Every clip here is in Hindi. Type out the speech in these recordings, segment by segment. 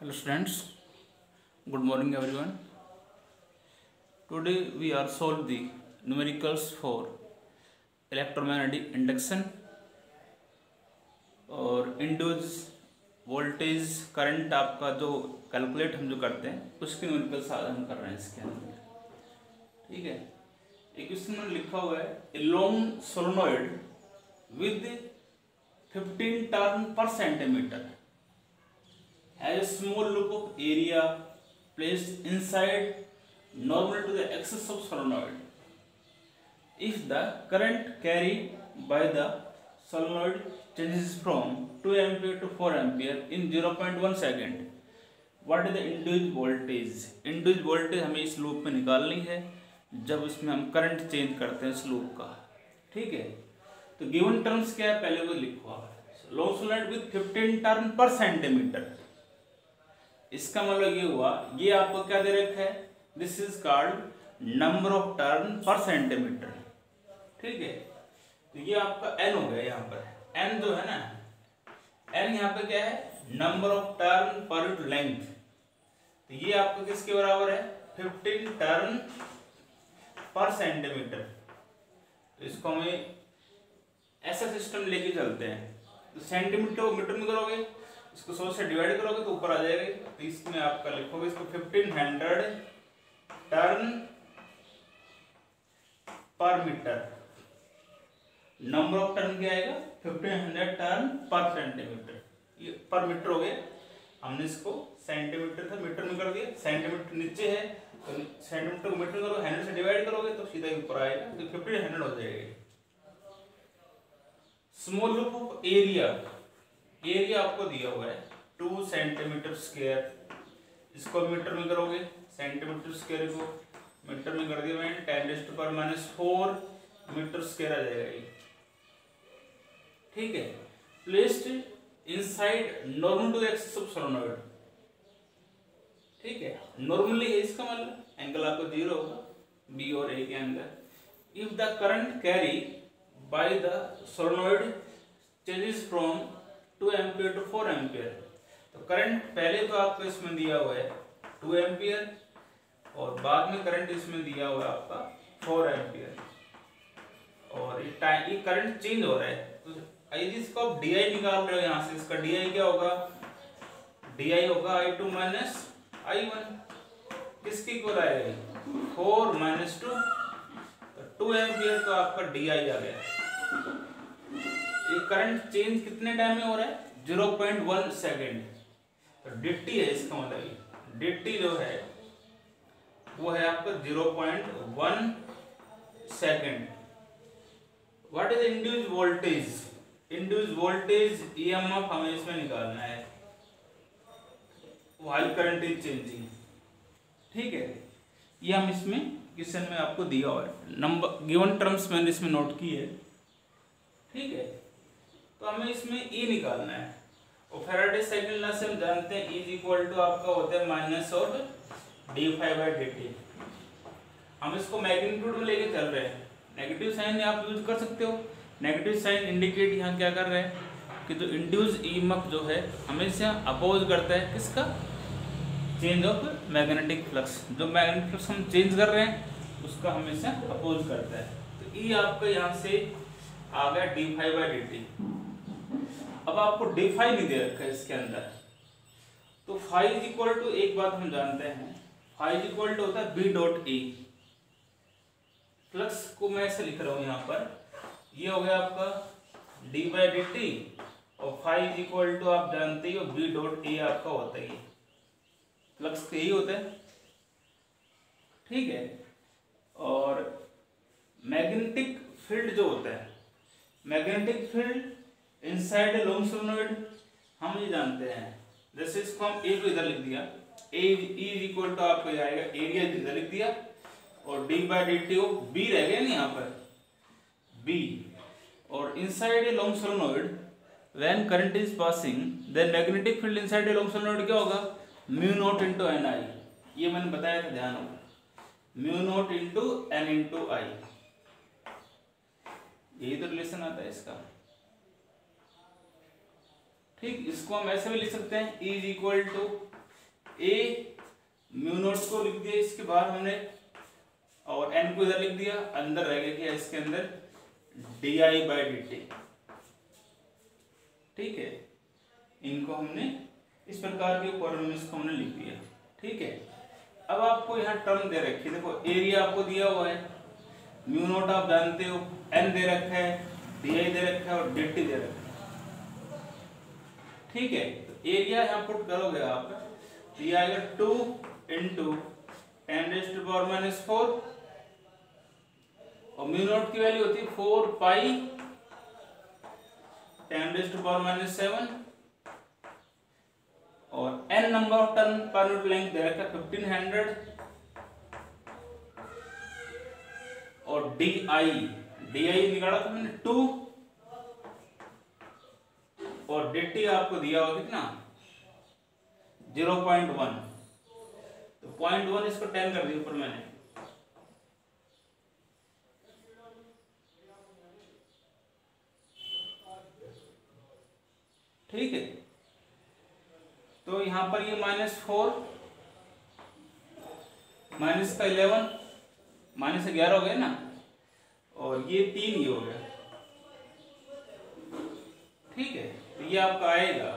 Hello students, good morning everyone. Today we are solve the numericals for electromagnetic induction और इंड्यूस वोल्टेज करंट आपका जो कैलकुलेट हम जो करते हैं उसके न्यूमेरिकल्स हम कर रहे हैं इसके अंदर। ठीक है, एक क्वेश्चन में लिखा हुआ है a long solenoid with 15 turn per centimetre has a small loop of area placed inside normal to the axis of solenoid. If the current carried by the solenoid changes from 2 ampere to 4 ampere in 0.1 second, what is the induced voltage? Induced voltage हमें इस लूप में निकालनी है जब इसमें हम करंट चेंज करते हैं इस लूप का। ठीक है, तो गिवन टर्म्स क्या है पहले वो लिखो। Long solenoid with 15 turn per centimetre, इसका मतलब ये हुआ, ये आपको क्या दे रखा है, this is called number of turn per centimetre. ठीक है, तो ये आपका एन हो गया। यहाँ पर एन जो है ना, एन यहाँ पे क्या है, number of turn per length. तो ये आपको किसके बराबर है, 15 टर्न पर सेंटीमीटर। तो इसको हमें ऐसा सिस्टम लेके चलते हैं, तो सेंटीमीटर को मीटर में करोगे, इसको 100 से डिवाइड करोगे तो ऊपर आ जाएगा। तो इसमें आपका लिखोगे इसको 1500 टर्न पर मीटर। नंबर ऑफ टर्न क्या आएगा, 1500 टर्न पर सेंटीमीटर। ये पर मीटर हो गया, हमने इसको सेंटीमीटर था मीटर में कर दिया। सेंटीमीटर नीचे है तो सेंटीमीटर को मीटर करो, 100 से डिवाइड करोगे तो सीधा ऊपर आएगा, तो 1500 हो जाएगा। Small loop of area, area आपको दिया हुआ है 2 सेंटीमीटर स्क्वायर। इसको मीटर में करोगे, सेंटीमीटर स्क्वायर को मीटर में कर दिया मैंने, 10⁻⁻⁴ मीटर स्क्वायर आ जाएगा ये। ठीक है, placed inside normal to the axis of solenoid. ठीक है, नॉर्मली है इसका मतलब एंगल आपको 0 होगा बी और ए के अंदर। If the current carry by the solenoid changes from 2 ampere to 4 ampere, तो करंट पहले तो आपको इसमें दिया हुआ है 2 एम्पियर और बाद में करंट इसमें दिया हुआ है आपका 4 एम्पियर, और ये करंट चेंज हो रहा है। तो इसको आप डी आई निकाल रहे हो यहाँ से, इसका डी आई क्या होगा, डी आई होगा I2 माइनस I1। किसकी इक्वल आएगा, 4 माइनस 2, तो 2 एम्पियर तो आपका डी आई आ गया। ये करंट चेंज कितने टाइम में हो रहा है, 0.1 सेकेंड। तो डिटी है इसका मतलब, डिटी जो है वो है आपका 0.1 second. What is induced voltage, induced voltage EMF हमें इसमें निकालना है व्हाइल करंट इज चेंजिंग। ठीक है, ये हम इसमें क्वेश्चन में आपको दिया हुआ है, नंबर गिवन टर्म्स मैंने इसमें नोट की है। ठीक है, तो हमें इसमें E निकालना है, और फैराडे सेकंड लॉ से हम जानते हैं E इक्वल टू आपका होता है माइनस ऑफ d∅dt। हम इसको मैग्नीट्यूड में लेके चल रहे हैं, नेगेटिव साइन आप यूज कर सकते हो। नेगेटिव साइन इंडिकेट यहाँ क्या कर रहे हैं कि जो इंड्यूस ईएमएफ जो है हमेशा अपोज करता है किसका, चेंज ऑफ मैग्नेटिक फ्लक्स। जो मैग्नेटिक फ्लक्स हम चेंज कर रहे हैं उसका हमेशा अपोज करता है। तो E आपका यहाँ से आ गया d∅dt। अब आपको d∅ नहीं दे रखा है इसके अंदर, तो φ इज इक्वल टू, एक बात हम जानते हैं, φ इज इक्वल टू होता है b डॉट ए। फ्लक्स को मैं ऐसे लिख रहा हूं यहाँ पर, ये हो गया आपका d/dt, और φ इज इक्वल टू आप जानते हो b डॉट ए आपका होता है, फ्लक्स यही होता है। ठीक है, और मैग्नेटिक फील्ड जो होता है, magnetic field inside a long solenoid हम ये जानते हैं। जैसे इसको हम ए को इधर लिख दिया, ए इज इक्वल टू आपको आएगा एरिया इधर लिख दिया, और d/dt ऑफ b रह गया ना यहाँ पर b, और inside a long solenoid when current is passing then magnetic field inside a long solenoid क्या होगा, μ0 × Ni। ये मैंने बताया था, ध्यान हो, μ0 × N × I, यही तो रिलेशन आता है इसका। ठीक, इसको हम ऐसे भी लिख सकते हैं, E is equal to a mu naught को लिख दिया इसके बाहर हमने, और एन को इधर लिख दिया, अंदर रह गया क्या इसके अंदर di/dt। ठीक है, इनको हमने इस प्रकार के फॉर्मूले को हमने लिख दिया। ठीक है, अब आपको यहाँ टर्म दे रखी है, देखो एरिया आपको दिया हुआ है, म्यू नॉट आप जानते हो, एन दे रखा है, di दे रखा है और dt दे रखा है। ठीक है, तो एरिया यहाँ पुट करोगे आप, तो ये आएगा 2 × 10⁻⁻⁴, और म्यू नॉट की वैल्यू होती है 4π 10⁻⁻⁷, और n number of turn per unit length दे रखा है 1500, और di निकाला था मैंने 2, और dt आपको दिया होगा कितना 0.1, तो 0.1 इसको 10 कर दिया ऊपर मैंने। ठीक है, तो यहां पर ये -4 माइनस का 11 -11 हो गया ना, और ये 3 ही हो गया। ठीक है, तो ये आपका आएगा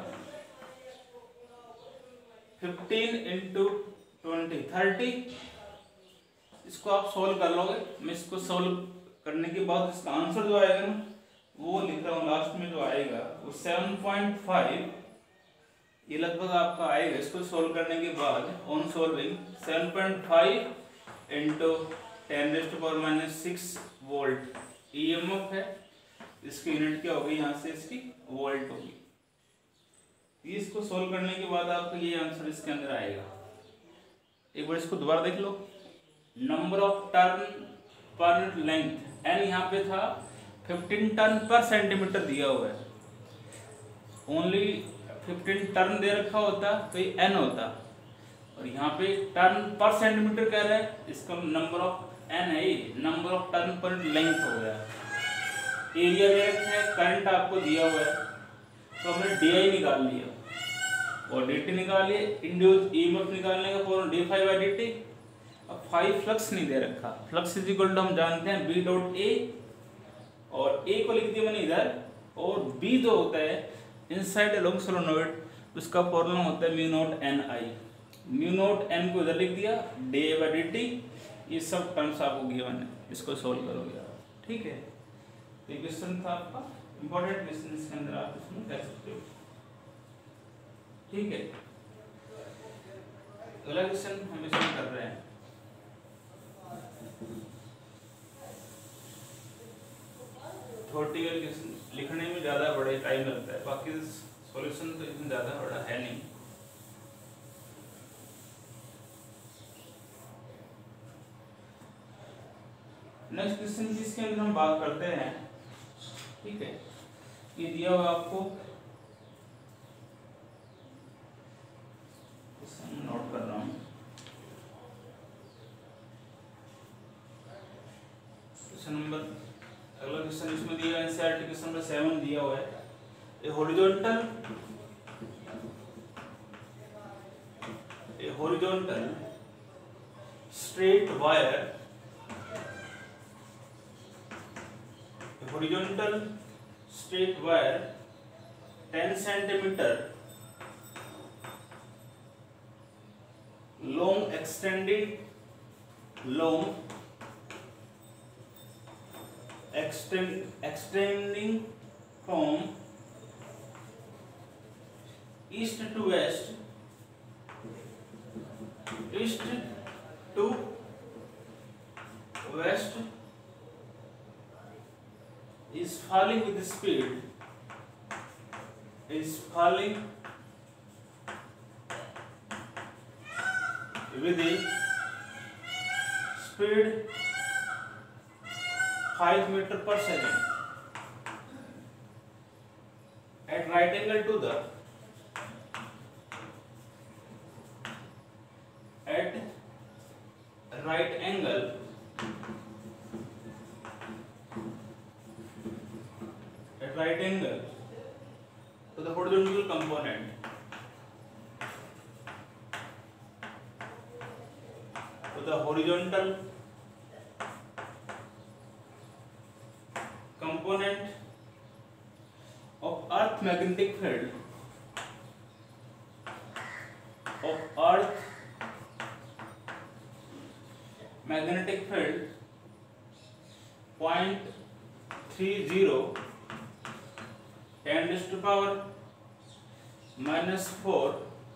15 × 20 30। इसको आप सोल्व कर लोगे, मैं इसको सोल्व करने के बाद इसका आंसर जो आएगा ना वो लिख रहा हूँ लास्ट में, जो आएगा वो 7.5, ये लगभग आपका आएगा। इसको सोल्व करने के बाद ऑन सोल्विंग 7.5 × 10⁻⁻⁶ वोल्ट ईएमएफ है, इसकी यूनिट क्या होगी यहाँ से इसकी वोल्ट होगी। इसको सोल्व करने के बाद आपको ये आंसर इसके अंदर आएगा। एक बार इसको दोबारा देख लो, number of turn per unit length N यहाँ पे था 15 टर्न पर सेंटीमीटर दिया हुआ है, ओनली 15 टर्न दे रखा होता तो ये एन होता, और यहाँ पे टर्न पर सेंटीमीटर कह रहा है, इसका नंबर ऑफ एन है, number of turn per length हो गया। एरिया दे रखा है, करंट आपको दिया हुआ है, तो हमने di निकाल लिया और dt निकाल लिया। इंड्यूस ईएमएफ निकालने का फॉर्मूला d∅/dt। अब फाई फ्लक्स नहीं दे रखा, फ्लक्स इज इक्वल टू हम जानते हैं B.A, और A को लिख दिया मैंने इधर, और B जो होता है इनसाइड अलोंग सोलेनोइड, उसका फॉर्मूला होता है mu naught NI। Mu naught n को इधर लिख दिया, di/dt। ये सब टर्म्स आपको दिया मैंने, इसको सोल्व करोगे आप। ठीक है, तो ये क्वेश्चन था आपका इंपॉर्टेंट क्वेश्चन, इसके अंदर आप इसमें कर सकते हो। ठीक है, अगला क्वेश्चन हम इसमें कर रहे हैं। थ्योरेटिकल क्वेश्चन लिखने में ज़्यादा बड़े टाइम लगता है, बाकी सॉल्यूशन तो इसमें ज़्यादा बड़ा है नहीं। नेक्स्ट क्वेश्चन जिसके अंदर हम बात करते हैं, ठीक है, ये दिया हुआ आपको, नोट कर रहा हूँ। क्वेश्चन नंबर, अगला क्वेश्चन इसमें दिया है एनसीईआरटी क्वेश्चन नंबर 7 दिया हुआ है। A horizontal straight wire, horizontal straight wire 10 centimeter long extending from east to west, is falling with speed, is falling with a speed 5 meter per second at right angle to the right angle to the horizontal component. the horizontal component of earth magnetic field .30 10⁻⁻⁴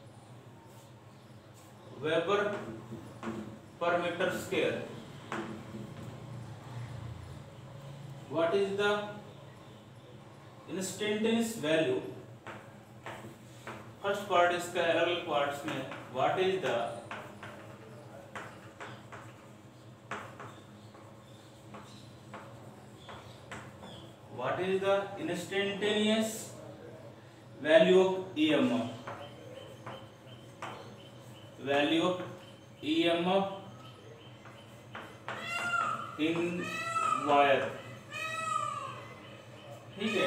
Weber per meter square. What is the instantaneous value? First part इसका अलग पार्ट्स में what is the instantaneous value of EMF in wire. ठीक है।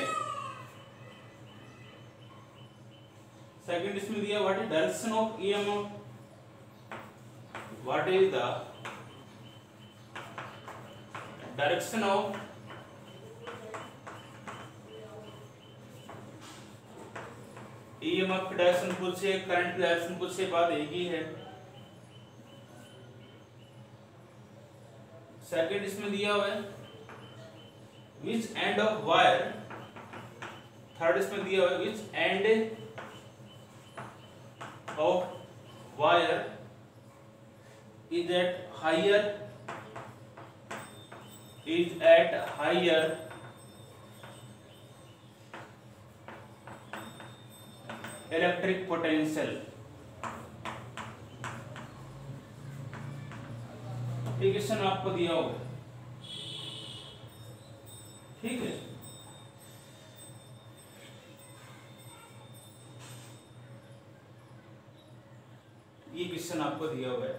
सेकंड इसमें दिया what is direction of EMF, what is the direction of EMF की डायरेक्शन पूछे, करंट की डायरेक्शन पूछे, बात एक ही है। सेकंड इसमें दिया हुआ है which end of wire, third इसमें दिया हुआ है which end of wire is at higher electric potential. ये क्वेश्चन आपको दिया होगा, ठीक है। ये क्वेश्चन आपको दिया हुआ है,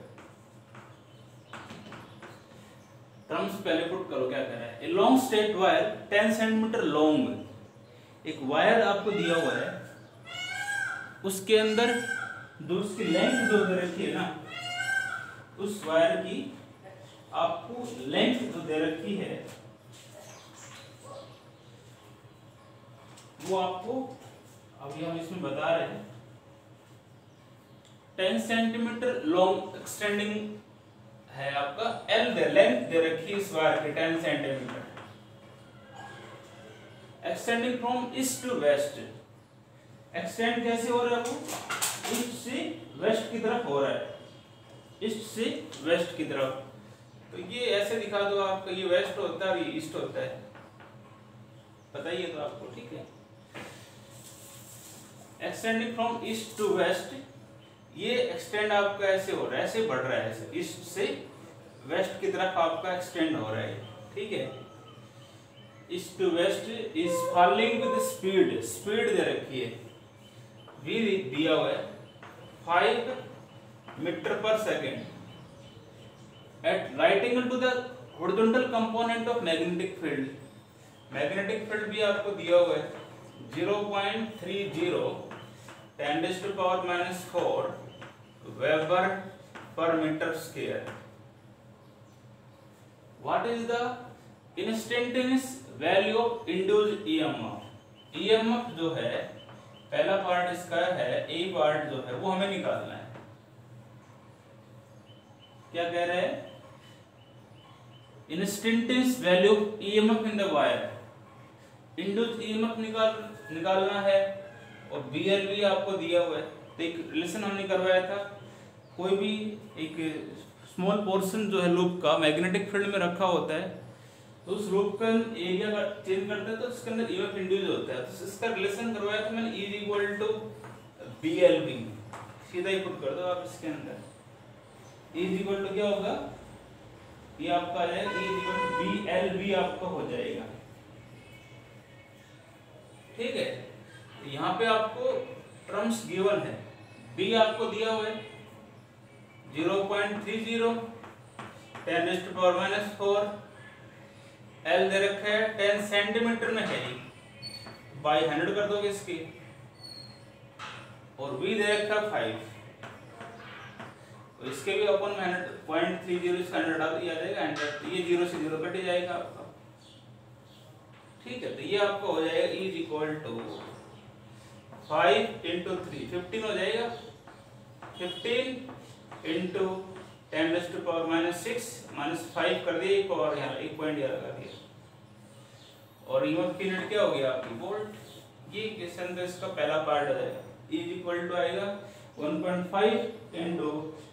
टर्म्स पहले पुट करो क्या कह रहा है। A long straight wire 10 centimetre long, एक वायर आपको दिया हुआ है, उसके अंदर जो उसकी लेंथ जो दे रखी है ना, उस वायर की आपको लेंथ जो दे रखी है वो आपको अभी हम इसमें बता रहे हैं 10 सेंटीमीटर लॉन्ग एक्सटेंडिंग है आपका, लेंथ दे रखी है इस वायर की 10 centimetre, extending from east to west. Extend कैसे हो रहा है वो, ईस्ट से वेस्ट की तरफ हो रहा है, ईस्ट से वेस्ट की तरफ। तो ये ऐसे दिखा दो आपका, ये वेस्ट होता है और ये ईस्ट होता है, बताइए तो आपको, ठीक है। Extending from east to west, ये एक्सटेंड आपका ऐसे हो रहा है, ऐसे बढ़ रहा है, ऐसे ईस्ट से वेस्ट की तरफ आपका एक्सटेंड हो रहा है, ठीक है। East to west is falling with speed, speed दे रखी है, वी दिया हुआ है 5 metre per second at right angle to the horizontal component of magnetic field. Magnetic field भी आपको दिया हुआ है 0.30 10⁻⁴ weber per metre square. What is the instantaneous value of induced EMF? EMF जो है, पहला पार्ट इसका है, ए पार्ट जो है वो हमें निकालना है। क्या कह रहे हैं, instantaneous value of EMF in the wire, induced EMF निकालना है, और BLV आपको दिया हुआ है। तो एक रिलेशन हमने करवाया था, कोई भी एक स्मॉल पोर्शन जो है लूप का मैग्नेटिक फील्ड में रखा होता है, तो उस लूप का एरिया का चेंज करते हैं तो उसके अंदर EMF इंड्यूस होता है। तो इसका रिलेशन करवाया था मैंने, E = BLV, सीधा ही पुट कर दो आप इसके अंदर। E = क्या होगा, ये आपका है E = BLV आपका हो जाएगा, ठीक है। यहाँ पे आपको टर्म्स गिवन है, B आपको दिया हुआ है 0.30 10⁻⁴, L दे रखा है 10 सेंटीमीटर में है, बाई 100 कर दोगे इसकी, और V दे रखा 5। तो इसके भी अपन 0.30 इसका 100 आ जाएगा 100, तो ये 0 से 0 कट ही जाएगा आपका। ठीक है, तो ये आपका हो जाएगा इज इक्वल टू 5 इंटू 3 15 हो जाएगा, 15 इंटू 10⁻⁻6 -5 कर दिया, एक और यहाँ 1 पॉइंट यहाँ लगा दिया, और ईएमएफ की यूनिट क्या हो गया आपकी वोल्ट। ये क्वेश्चन का इसका पहला पार्ट हो जाएगा, इज इक्वल टू आएगा 1.5 इंटू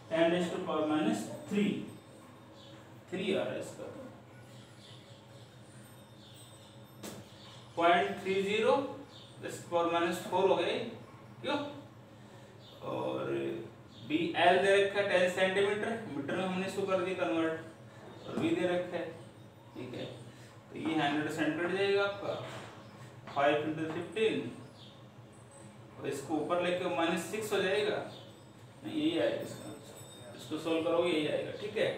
10⁻³ 3 आ रहा है इसका 0.30 10⁻⁴ हो गए क्यों, और बी एल दे रखा है 10 सेंटीमीटर, मीटर में हमने इसको कर दिया कन्वर्ट, और बी दे रखा है। ठीक है, तो ये 100% कट जाएगा आपका 5 इंटू 15, और इसको ऊपर लेके -6 हो जाएगा, नहीं यही आएगा इसका, इसको सोल्व करोगे यही आएगा। ठीक है,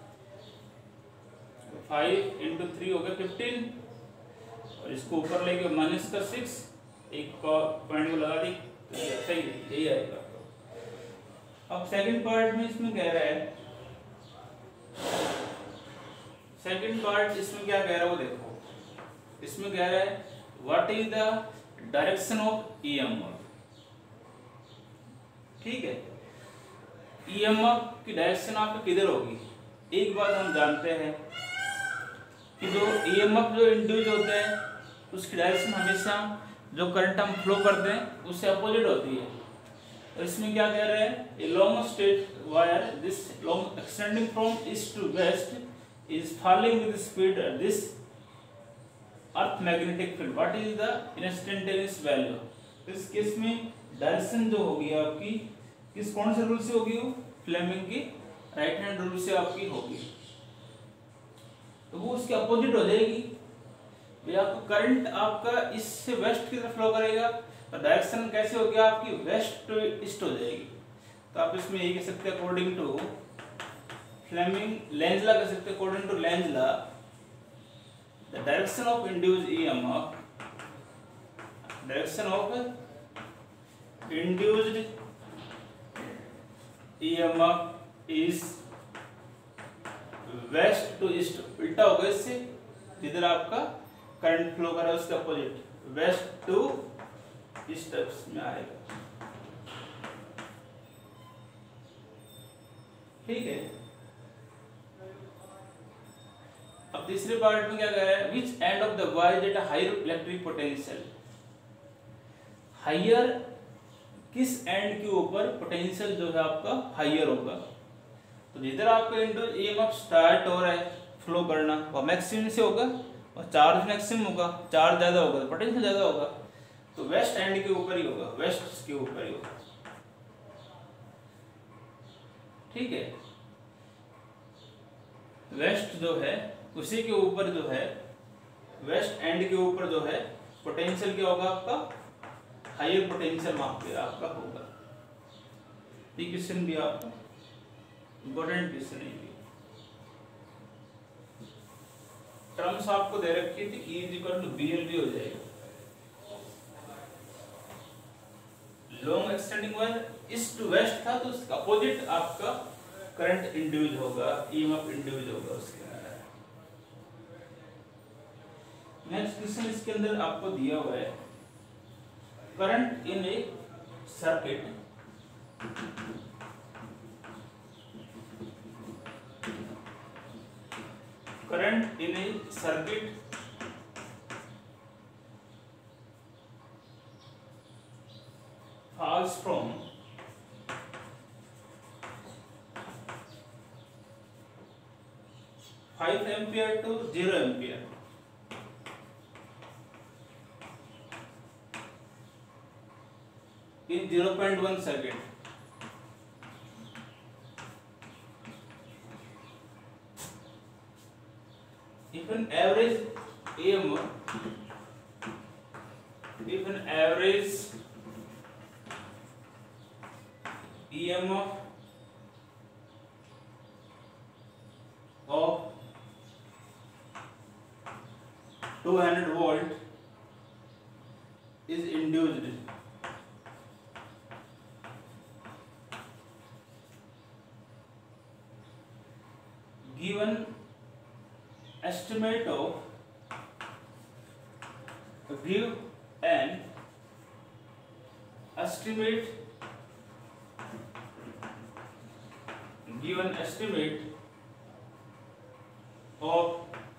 5 इंटू 3 हो गया 15, और इसको ऊपर लेके -6, एक पॉइंट को लगा दी, तो ये सही यही आएगा। अब सेकंड पार्ट में इसमें कह रहा है, सेकंड पार्ट इसमें क्या कह रहा है वो देखो, इसमें कह रहा है what is the direction of EMF. ठीक है, ईएमएफ की डायरेक्शन आपका किधर होगी। एक बात हम जानते हैं कि जो ईएमएफ जो इंड्यूस होता है उसकी डायरेक्शन हमेशा जो करंट हम फ्लो करते हैं उससे अपोजिट होती है। तो इसमें क्या कह रहे हैं, a long straight wire this long extending from east to west is falling with speed at this earth magnetic field, what is the instantaneous value. इस केस में डायरेक्शन जो होगी आपकी किस कौन से रूल से होगी, वो फ्लेमिंग की राइट हैंड रूल से आपकी होगी, तो वो उसके अपोजिट हो जाएगी। भैया आपको करंट आपका इससे वेस्ट की तरफ फ्लो करेगा, तो डायरेक्शन कैसे होगी आपकी वेस्ट टू ईस्ट हो जाएगी। तो आप इसमें ये कह सकते हैं according to Fleming Lenz law, कह सकते हैं according to Lenz law the direction of induced EMF, direction of induced EMF is west to east, उल्टा होगा इससे, जिधर आपका करंट फ्लो कर रहा है उसके अपोजिट वेस्ट टू ईस्ट में आएगा। ठीक है, अब तीसरे पार्ट में क्या कह रहा है, which end of the wire at a higher electric potential, higher किस एंड के ऊपर पोटेंशियल जो है आपका हायर होगा। तो जिधर आपका ईएमएफ स्टार्ट हो रहा है फ्लो करना वो मैक्सिमम से होगा, और चार्ज मैक्सिमम होगा, चार्ज ज्यादा होगा तो पोटेंशियल ज्यादा होगा, तो वेस्ट एंड के ऊपर ही होगा, वेस्ट के ऊपर ही होगा। ठीक है, वेस्ट जो है उसी के ऊपर जो है वेस्ट एंड के ऊपर जो है पोटेंशियल क्या होगा आपका, हायर पोटेंशियल वहां पे आपका होगा। ये क्वेश्चन भी आपका इंपॉर्टेंट क्वेश्चन है। टर्म्स आपको दे रखी थी, E इक्वल टू BL भी हो जाएगा। Long extending wire east to west था, तो उसका अपोजिट आपका करंट इंड्यूस होगा, ईएमएफ इंड्यूस होगा उसके अंदर। नेक्स्ट क्वेश्चन इसके अंदर आपको दिया हुआ है, current in a circuit current in a circuit falls from 5 ampere to 0 ampere in 0.1 second. If an average EMF, if an average EMF of 200 volt is induced, 200 estimate give an estimate of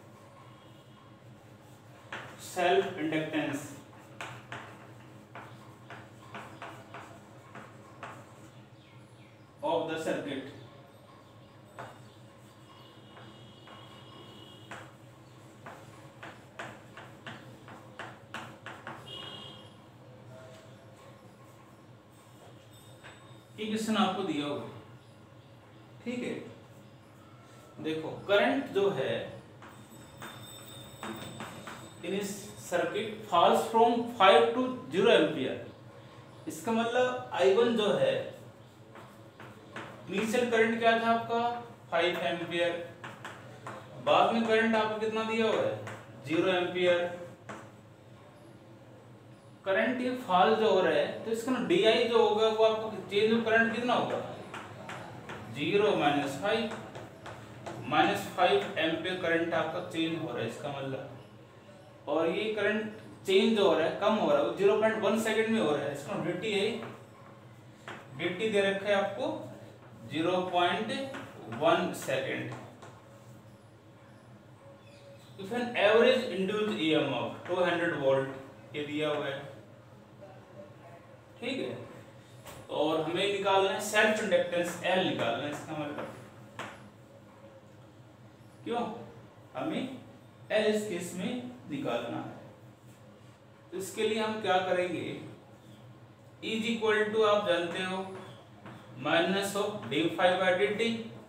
self inductance of the circuit. ये क्वेश्चन आपको दिया होगा, ठीक है। देखो करंट जो है इन इस circuit falls from 5 to 0 ampere. इसका मतलब I1 जो है इनिशियल करंट क्या था आपका 5 एम्पियर, बाद में करंट आपको कितना दिया हुआ है 0 एम्पियर। करंट ये फॉल जो हो रहा है तो इसका ना DI जो होगा वो आपको चेंज ऑफ करंट कितना होगा 0 -5 एम्पियर करंट आपका चेंज हो रहा है इसका मतलब। और ये करंट चेंज हो रहा है, कम हो रहा है, 0.1 सेकंड में हो रहा है। इसका dt दे रखा है आपको 0.1 second. If an average induced EMF 200 volt ये दिया हुआ है, ठीक है। और हमें निकालना है सेल्फ इंडक्टेंस L निकालना है इसका मतलब, क्यों हमें L इस केस में निकालना है। तो इसके लिए हम क्या करेंगे, इज इक्वल टू आप जानते हो माइनस ऑफ d∅dt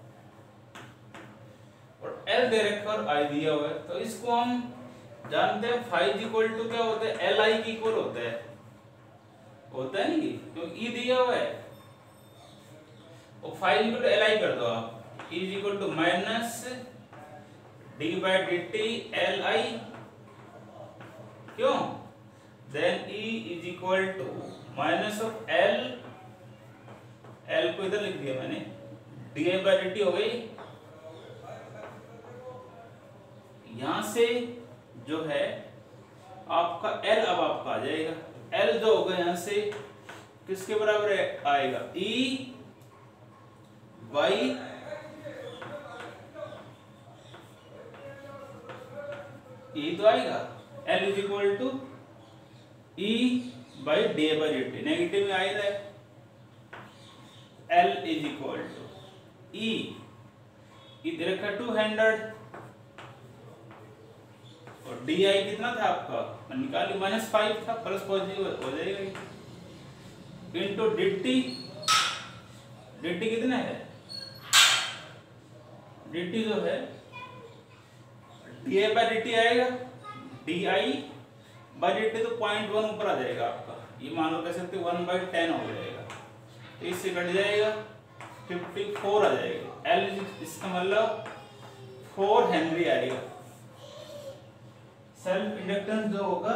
और L दे रखा और I दिया हुआ है। तो इसको हम जानते हैं phi इज इक्वल टू क्या होता है Li की इक्वल होता है नहीं, क्योंकि E दिया हुआ है और phi is equal to Li कर दो आप, E is equal to minus d/dt Li, क्यों then E is equal to minus of L को इधर लिख दिया मैंने, di/dt हो गई। यहां से जो है आपका L अब आपका आ जाएगा, L जो होगा यहां से किसके बराबर आएगा E तो आएगा L is equal to E by d/dt, negative में आएगा L is equal to E इधर रखा 200 और DI कितना था आपका निकालिए -5 था, प्लस पॉजिटिव हो जाएगा इनटू dt कितना है dt जो है di/dt आएगा, di/dt तो 0.1 ऊपर आ जाएगा आपका, ये मान लो कह सकते 1/10 हो जाएगा, तो इससे कट जाएगा 54 आ जाएगा। L इसका मतलब 4 हेनरी आएगा, सेल्फ इंडक्टेंस जो होगा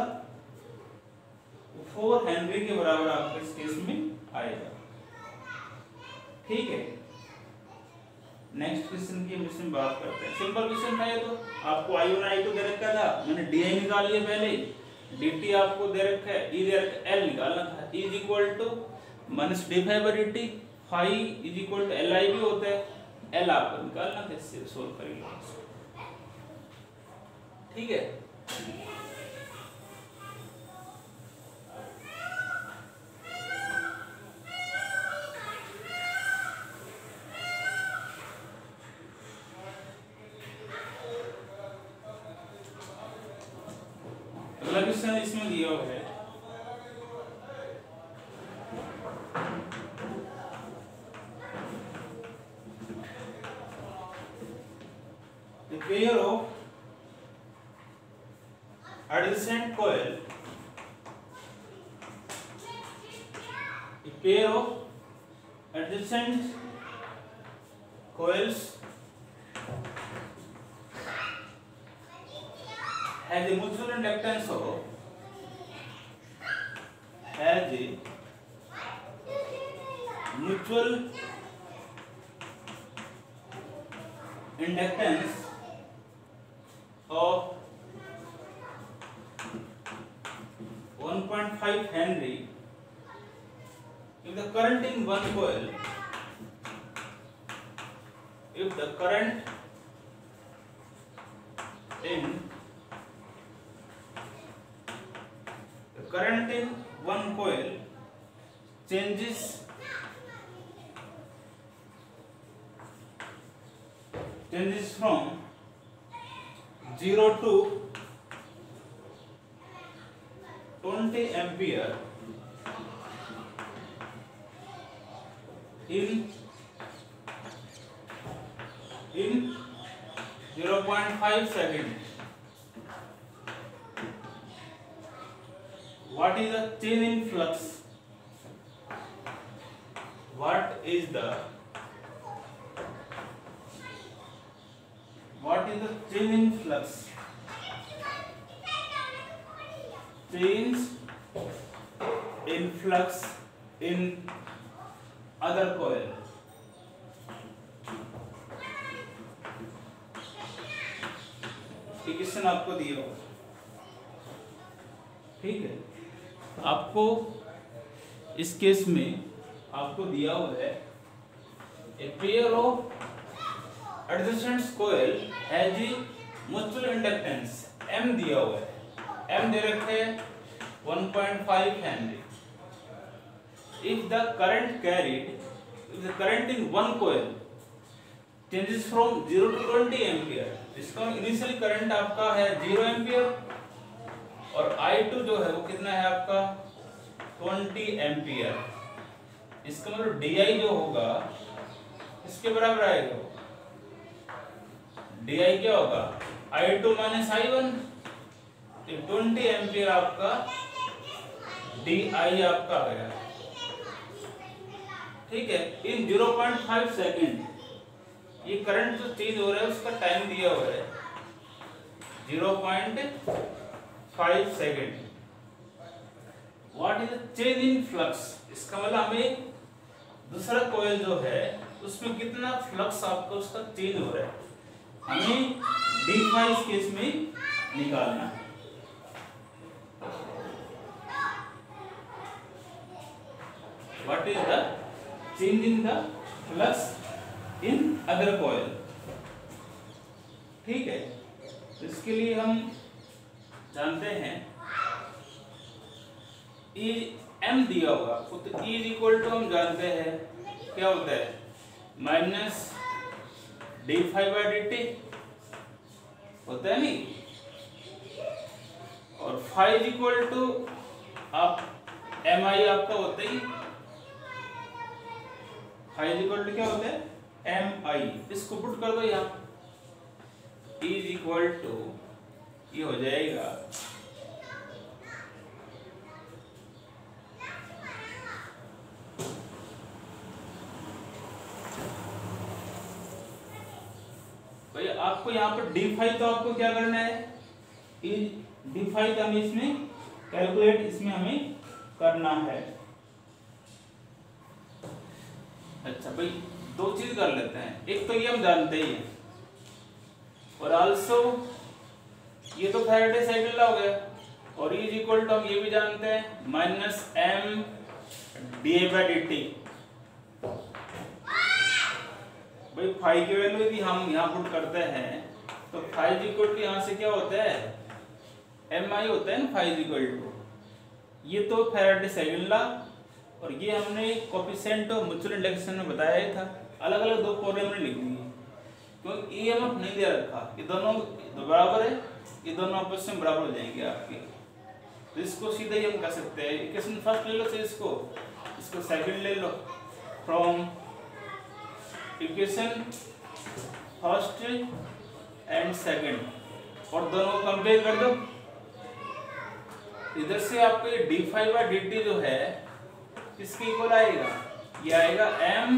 4 हेनरी के बराबर आपको इस केस में आएगा, ठीक है। नेक्स्ट क्वेश्चन की हम इसमें बात करते हैं। सिंपल क्वेश्चन था ये, तो आपको I1 I2 दे रखा था, मैंने DI निकाल लिया पहले, dt आपको दे रखा है, E दे रखा है, L निकालना था, E is equal to minus d∅/dt, phi is equal to Li भी होता है, L आपको निकालना था, इससे सोल्व करेंगे, ठीक है। अगला क्वेश्चन इसमें दिया हुआ है, the pair of adjacent coil, a pair of adjacent coils has a mutual inductance of of 1.5 Henry, if the current in one coil, if the current in one coil changes from 0 to 20 ampere in 0.5 second. What is the change in flux? What is the change in flux? Change in flux in other coil. Equation आपको दिया होगा, ठीक है। आपको इस केस में आपको दिया हुआ है a pair of adjacent coil has mutual inductance M दिया हुआ है, M दे रखे 1.5 henry. If the current in one coil changes from 0 to 20 ampere, इसका इनिशियल करंट आपका है 0 एम्पियर और I2 जो है वो कितना है आपका 20 एम्पियर। इसका मतलब DI जो होगा इसके बराबर आएगा, DI क्या होगा I2 माइनस I1, 20 एम्पियर आपका DI आपका आ गया, ठीक है। इन 0.5 सेकेंड ये करंट जो चेंज हो रहा है उसका टाइम दिया हुआ है 0.5 second. What is the change in flux? इसका मतलब हमें दूसरा कॉइल जो है उसमें कितना फ्लक्स आपका उसका चेंज हो रहा है, हमें d5 इस केस में निकालना है। What is the change in the flux in other coil, ठीक है। तो इसके लिए हम जानते हैं E M दिया होगा तो E इज इक्वल टू हम जानते हैं क्या होता है माइनस d5/dt होता है नहीं, और फाइ इज इक्वल टू आप Mi आपका होता ही, फाइ इज इक्वल टू क्या होता है Mi। इसको पुट कर दो यहाँ, E इज इक्वल टू ये हो जाएगा भाई आपको यहाँ पर d5 तो आपको क्या करना है, d5 तो हमें इसमें कैलकुलेट इसमें हमें करना है। अच्छा भाई दो चीज कर लेते हैं, एक तो ये हम जानते ही हैं और आल्सो ये तो फैराडे साइकिल लॉ हो गया, और E इज इक्वल टू हम ये भी जानते हैं माइनस M di/dt। भाई फाइ की वैल्यू यदि हम यहाँ पुट करते हैं तो फाइ इज इक्वल टू यहाँ से क्या होता है Mi होता है ना, फाइ इज इक्वल टू ये तो फैराडे साइकिल लॉ, और ये हमने कोएफिशिएंट ऑफ म्यूचुअल इंडक्शन में बताया ही था। अलग अलग दो फॉर्मूले हमने लिख दिए क्योंकि EMF नहीं दे रखा, ये दोनों बराबर है, ये दोनों आपस में बराबर हो जाएंगे आपके। तो इसको सीधा ही हम कर सकते हैं, इक्वेशन फर्स्ट ले लो से इसको सेकंड ले लो, from equation first and second और दोनों को कंपेयर कर दो। इधर से आपको ये d5/dt जो है किसके इक्वल आएगा, ये आएगा M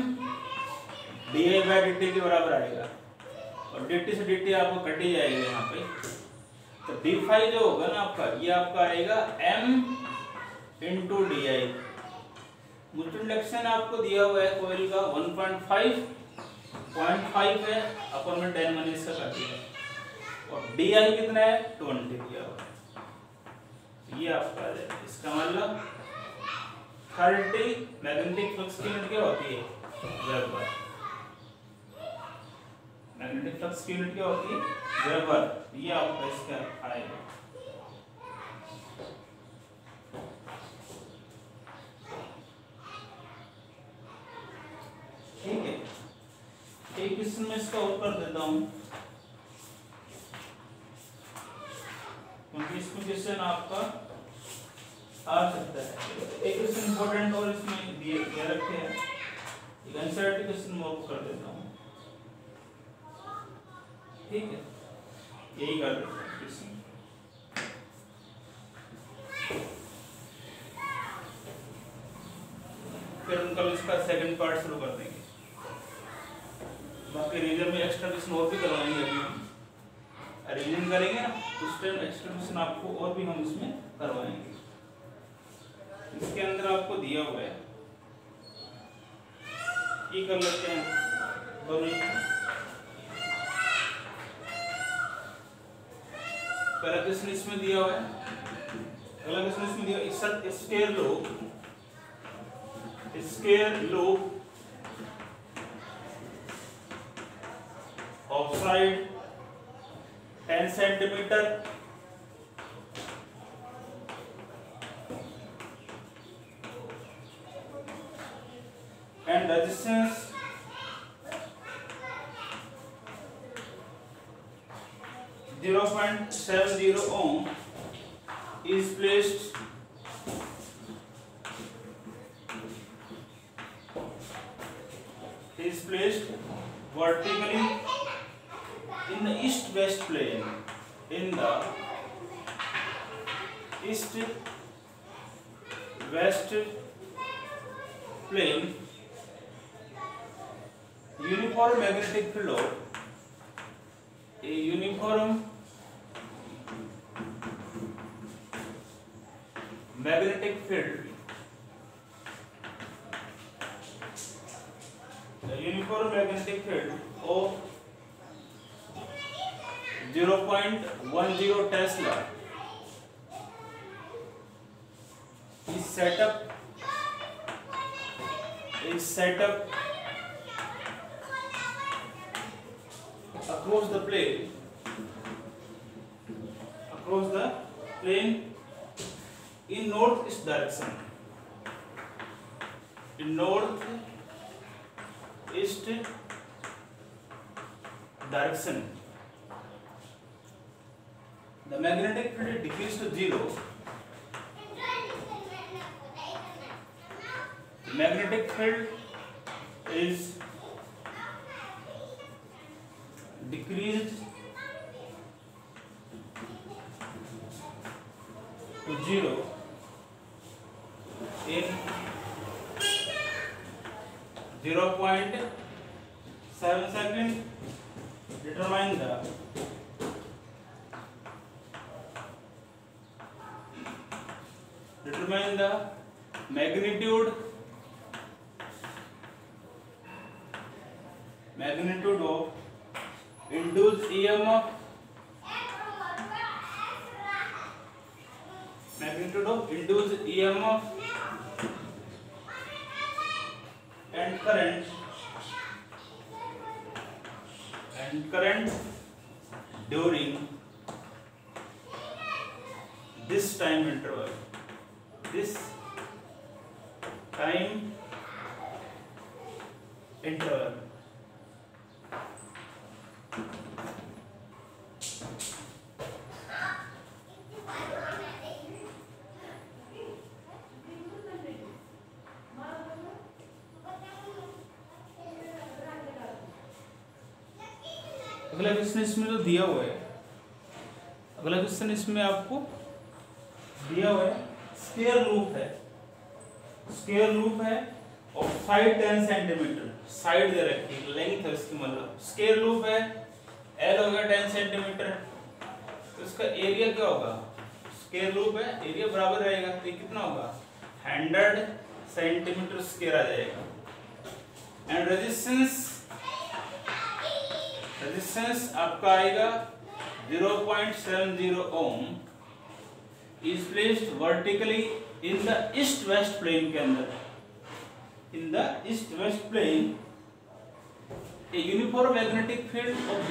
di/dt के बराबर आएगा, और dt से dt आपको कट ही जाएगा यहाँ पे। तो d5 जो होगा ना आपका ये आपका आएगा M into di। Mutual induction आपको दिया हुआ है कॉइल का 1.5 है, अपन में 10 मैंने इसका कर दिया। और DI कितना है 20 दिया हुआ है। ये आपका आ जाएगा। इसका मतलब 30 मैग्नेटिक फ्लक्स की यूनिट क्या होती है वेबर। मैग्नेटिक फ्लक्स की यूनिट क्या होती है वेबर। ये आपका इसका आएगा। ठीक है, एक क्वेश्चन में इसका और कर देता हूं क्योंकि इसमें क्वेश्चन आपका आ सकता है। एक क्वेश्चन इंपॉर्टेंट और इसमें दिए रखे हैं। एक एनसीईआरटी क्वेश्चन मैं आपको कर देता हूं। ठीक है, यही कर देते हैं क्वेश्चन। फिर हम कल इसका सेकंड पार्ट शुरू कर देंगे। बाकी रीजन में एक्स्ट्रा क्वेश्चन और भी करवाएंगे। अभी हम रिवीजन करेंगे ना, उस टाइम एक्स्ट्रा क्वेश्चन आपको और भी हम इसमें करवाएंगे। इसके अंदर आपको दिया हुआ है, ये कर लेते हैं दोनों। पहला क्वेश्चन इसमें दिया हुआ है, अगला क्वेश्चन इसमें दिया है। Square loop of side 10 centimetre and resistance 0.70 ohm is placed vertically in the east-west plane. In the east-west plane, uniform magnetic field of a uniform magnetic field, the uniform magnetic field of 0.10 Tesla is set up across the plane in northeast direction. In northeast direction, the magnetic field decreases to zero. The magnetic field is decreased to zero in 0.7 seconds. Determine the magnitude of induced EMF, and current during this time interval. अगला क्वेश्चन इसमें जो दिया हुआ है, अगला क्वेश्चन इसमें आपको दिया हुआ है स्क्वायर लूप है और साइड 10 सेंटीमीटर, साइड दे रखी है, लेंथ है इसकी, मतलब स्क्वायर लूप है, एल होगा 10 सेंटीमीटर, तो इसका एरिया क्या होगा, स्क्वायर लूप है, एरिया बराबर रहेगा, तो ये कितना होगा 100 सेंटीमीटर स्क्वायर आ जाएगा। एंड रेजिस्टेंस आपका आएगा 0.70 ohm is placed vertically in the east west plane के अंदर, in the east west plane a uniform magnetic field of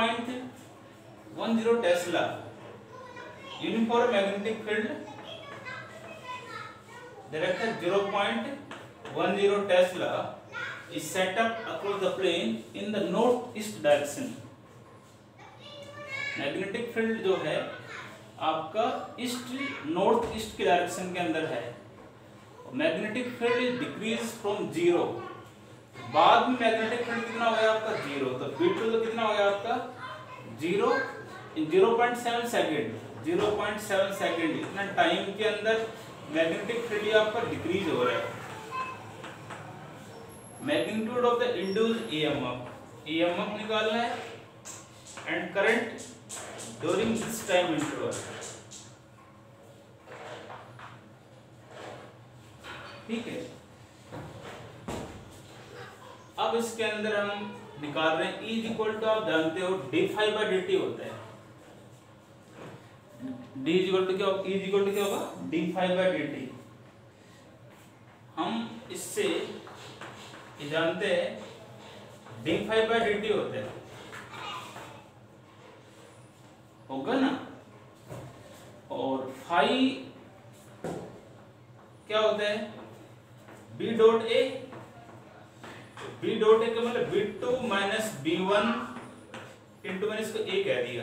0.10 Tesla, uniform magnetic field directed 0.10 Tesla is set up across the plane in the northeast direction. Magnetic field जो है आपका ईस्ट नॉर्थ ईस्ट के डायरेक्शन के अंदर है। Magnetic field is decrease from 0, बाद में मैग्नेटिक फील्ड कितना हो गया आपका 0, तो V2 तो कितना हो गया आपका 0 इन 0.7 सेकेंड, 0.7 सेकेंड इतना टाइम के अंदर मैग्नेटिक फील्ड आपका डिक्रीज हो रहा है। Magnitude of the induced EMF निकालना है and current during this time interval. ठीक है, अब इसके अंदर हम निकाल रहे हैं E इक्वल टू, आप जानते हो d∅dt होता है। D इक्वल टू क्या होगा, E इक्वल टू क्या होगा d∅dt। हम इससे ये जानते हैं d∅dt होता है, होगा ना, और फाई क्या होता है B dot A, B dot A का मतलब B2 माइनस B1 इंटू मैंने इसको A कह दिया,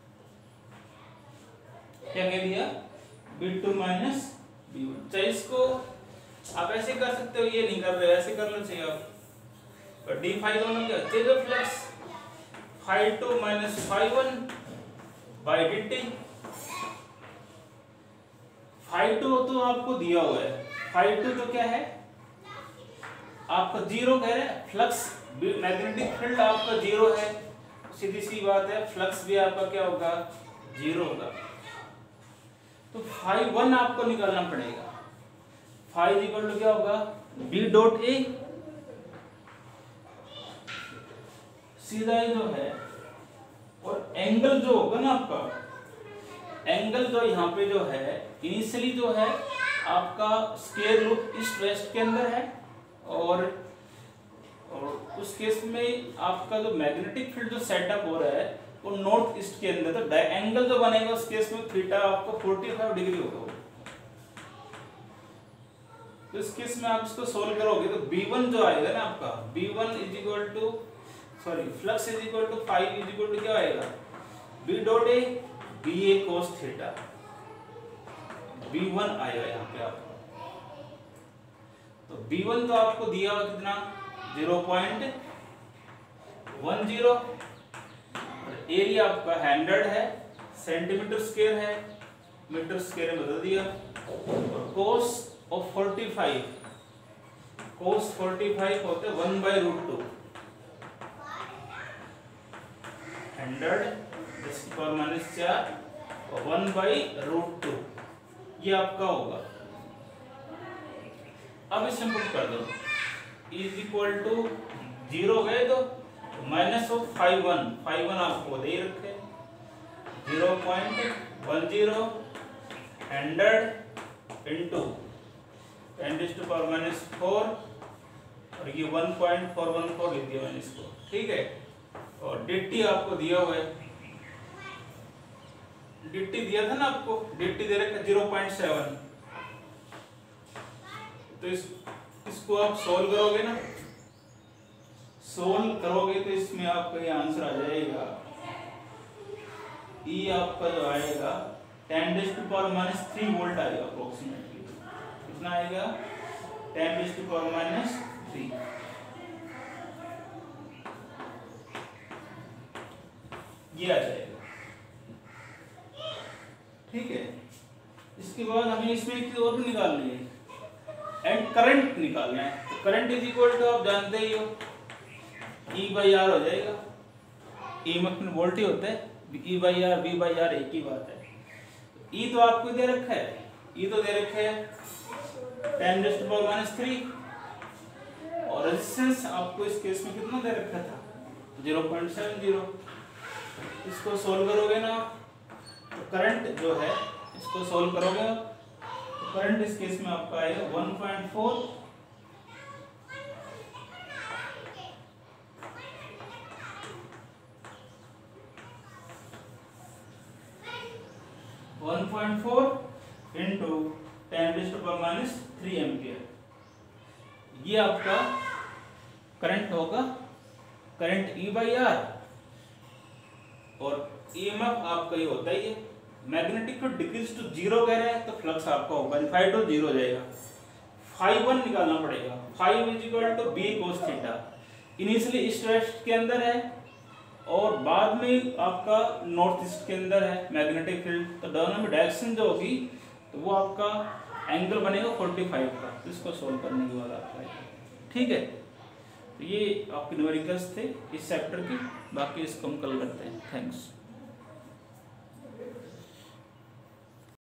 क्या कह दिया B2 माइनस B1। चाहे इसको आप ऐसे कर सकते हो, ये नहीं कर रहे ऐसे कर लो चाहिए आप, पर d∅ दोनों क्या change of flux ∅2 minus ∅1 by dt। ∅2 तो आपको दिया हुआ है, ∅2 तो क्या है आपका 0 कह रहे हैं, फ्लक्स मैग्नेटिक फील्ड आपका 0 है, सीधी सी बात है फ्लक्स भी आपका क्या होगा 0 होगा। तो ∅1 आपको निकालना पड़ेगा, ∅ इक्वल टू क्या होगा B डॉट A, सीधा ही जो है, और एंगल जो होगा ना आपका, एंगल जो यहाँ पे जो है इनिशियली जो है आपका स्क्वायर रूट ईस्ट वेस्ट के अंदर है, और उस केस में आपका जो मैग्नेटिक फील्ड जो सेटअप हो रहा है वो नॉर्थ ईस्ट के अंदर, तो एंगल जो बनेगा उस केस में थीटा आपको 45 डिग्री होगा। तो इस केस में आप इसको सोल्व करोगे तो B1 जो आएगा ना आपका B1 is equal to flux is equal to phi is equal to क्या आएगा B dot A BA cos theta, B1 आएगा यहाँ पे आपको। तो B1 तो आपको दिया हुआ कितना 0.10, और एरिया आपका 100 है, सेंटीमीटर स्क्वायर है, मीटर स्क्वायर में बदल दिया, और cos of 45 होते 1/√2, 100 10⁻⁴ और 1/√2 ये आपका होगा। अब इसे पुट कर दो, इज इक्वल टू 0 गए तो माइनस ऑफ ∅1 आपको दे ही रखे 0.10 100 इंटू 10⁻⁴, और ये 1.414 लिख दिया मैंने इसको, ठीक है। और dt आपको दिया हुआ है, dt दिया था ना आपको, dt दे रखा 0.7, तो इसको आप सोल्व करोगे ना, सोल्व करोगे तो इसमें आपका ये आंसर आ जाएगा, E आपका जो आएगा 10⁻³ वोल्ट आएगा अप्रोक्सीमेटली, कितना आएगा 10⁻³ ये आ जाएगा, ठीक है। इसके बाद हमें इसमें एक चीज और भी निकालनी है, एंड करंट निकालना है। तो करंट इज इक्वल टू आप जानते ही हो E/R हो जाएगा, E मतलब वोल्ट ही होता है, E/R V/R एक ही बात है। E तो आपको दे रखा है, E तो दे रखा है 10⁻³ और रेजिस्टेंस आपको इस केस में कितना दे रखा था 0.70। इसको सोल्व करोगे ना तो करंट जो है इसको सोल्व करोगे तो करंट इस केस में आपका आएगा 1.4 इंटू 10⁻³ एम्पियर। ये आपका करंट होगा, करंट E/R। और EMF आपका ये होता ही है, मैग्नेटिक को डिक्रीज टू 0 कह रहा है तो फ्लक्स आपका ओपन फाई टू 0 हो जाएगा। φ1 निकालना पड़ेगा, φ B cos theta. Initially east west के अंदर है और बाद में आपका नॉर्थ ईस्ट के अंदर है मैग्नेटिक फील्ड, तो दोनों में डायरेक्शन जो होगी तो वो आपका एंगल बनेगा 45 का। तो इसको सोल्व करने के बाद आपका ठीक है। तो ये आपके न्यूमेरिकल्स थे इस चैप्टर की, बाकी इसको हम कल करते हैं। थैंक्स।